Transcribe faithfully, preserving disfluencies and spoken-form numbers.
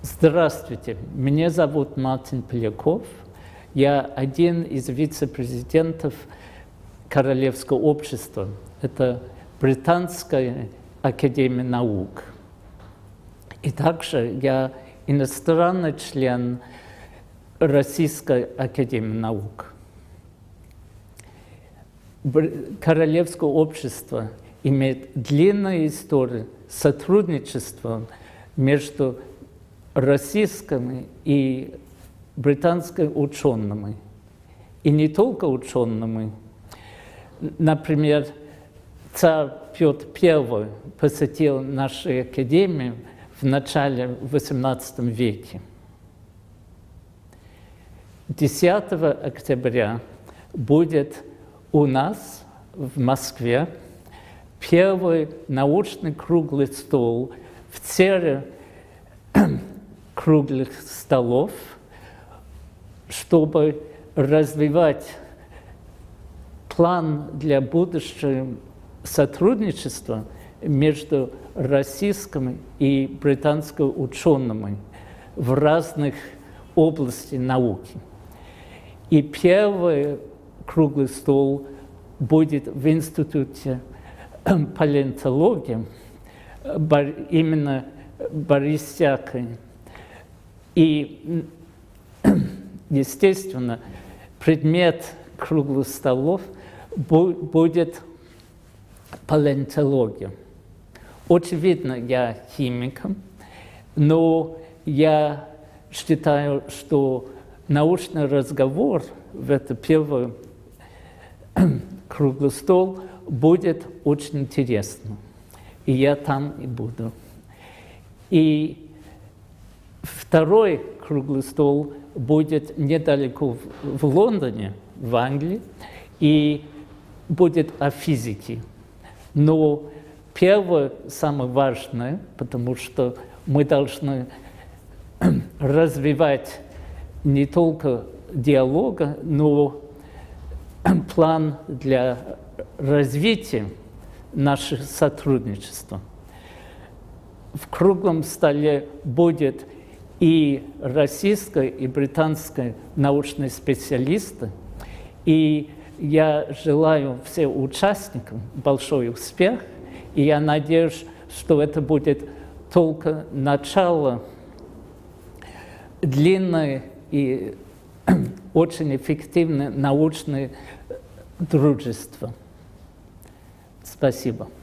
Здравствуйте, меня зовут Мартин Поляков. Я один из вице-президентов Королевского общества. Это Британская академия наук. И также я иностранный член Российской академии наук. Королевское общество имеет длинную историю сотрудничества между российскими и британскими учеными. И не только учеными. Например, царь Петр Первый посетил нашу академию в начале восемнадцатого века. десятого октября будет у нас в Москве первый научный круглый стол в серии круглых столов, чтобы развивать план для будущего сотрудничества между российскими и британскими учеными в разных областях науки. И первый круглый стол будет в Институте палеонтологии именно Борисяка. И, естественно, предмет круглых столов будет палеонтология. Очевидно, я химиком, но я считаю, что научный разговор в этот первый круглый стол будет очень интересным. И я там и буду. И второй круглый стол будет недалеко в Лондоне, в Англии, и будет о физике. Но первое, самое важное, потому что мы должны развивать не только диалог, но план для развития нашего сотрудничества. В круглом столе будет и российские, и британские научные специалисты. И я желаю всем участникам большой успех. И я надеюсь, что это будет только начало длинной и очень эффективной научной дружества. Спасибо.